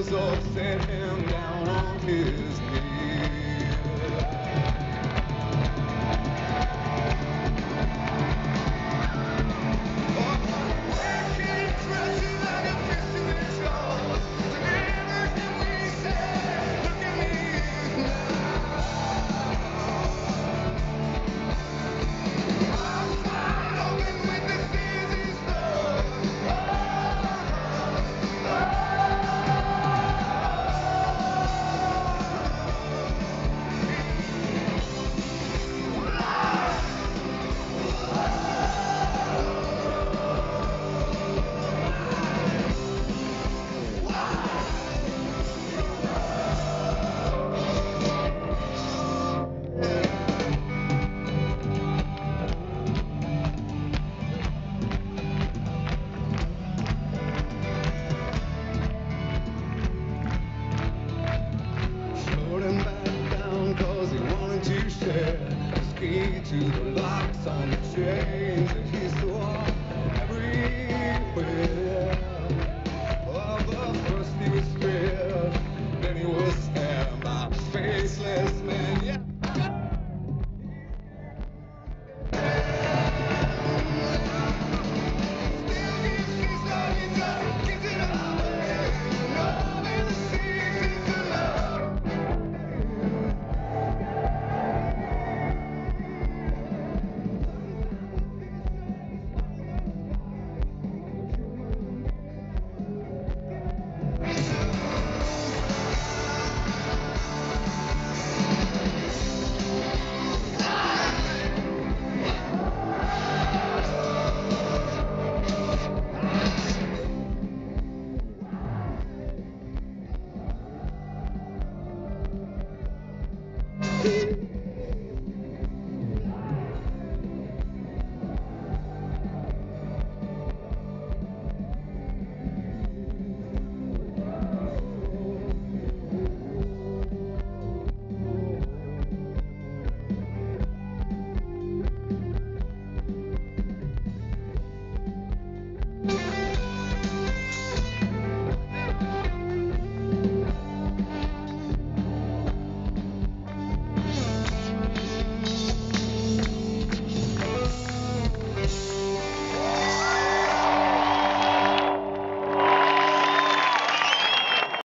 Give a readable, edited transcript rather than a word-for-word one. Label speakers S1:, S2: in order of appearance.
S1: was up, set him down on his knees. Slowed him back down 'cause he wanted to share his key to the locks on the chains that he saw everywhere. Oh, but first he was stripped, then he was stabbed by a faceless man. Yeah.